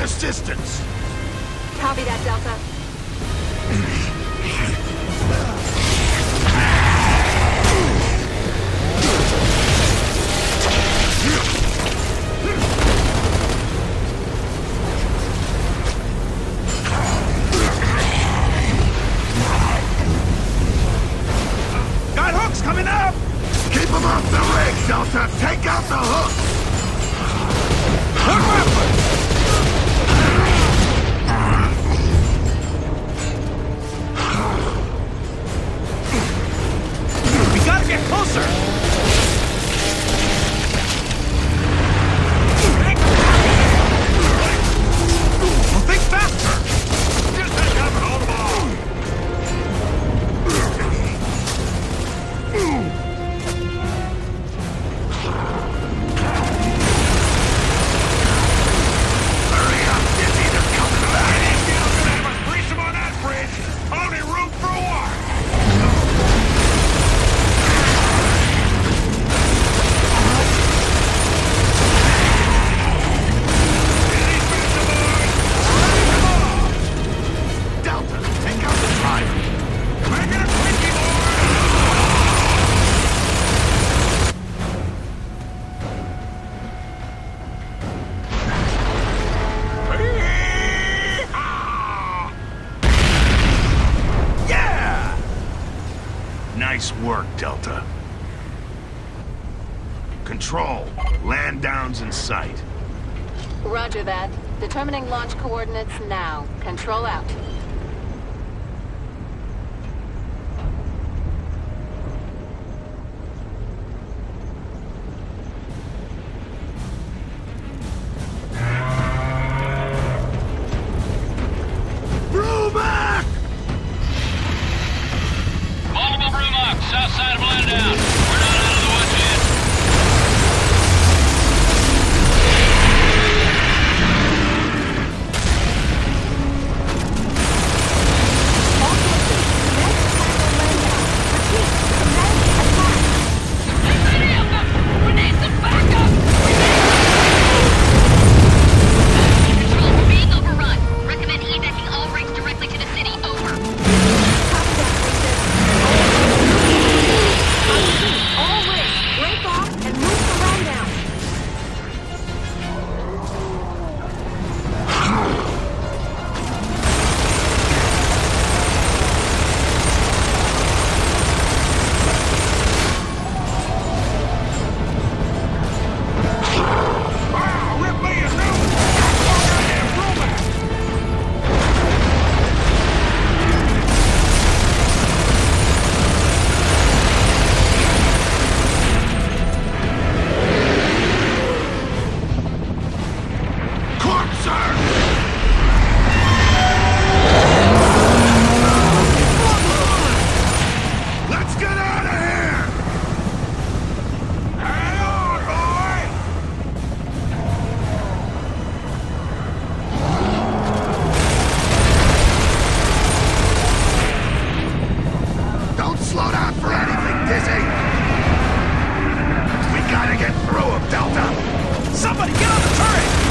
assistance! Copy that, Delta. Got hooks coming up! Keep them off the rig, Delta! Take out the hooks! Hook weapons! We gotta get closer! Well, think faster! Just ain't having all the ball! Hurry up, Dizzy, they're coming back! Grease them on that bridge! Only room for one! Delta, take out the driver! Make it a quickie, Yeah! Nice work, Delta. Control, land down's in sight. Roger that. Determining launch coordinates now. Control out. Brumac! Multiple Brumach, south side of Landdown. We're not out of the woods yet. All forces, next attack on Landau. Repeat, command attack. Get ready, Alpha! We need some backup! Control, we're being overrun. Recommend evacuating all rigs directly to the city. Over. Copy that, Princess. I repeat, all rigs, break off and move to Landau. Wow, Ripley is new! Goddamn Brumac! Corpser! Let's get out of here! Hang on, boy! Don't slow down for anything, Dizzy! We gotta get through him, Delta! Somebody get on the turret!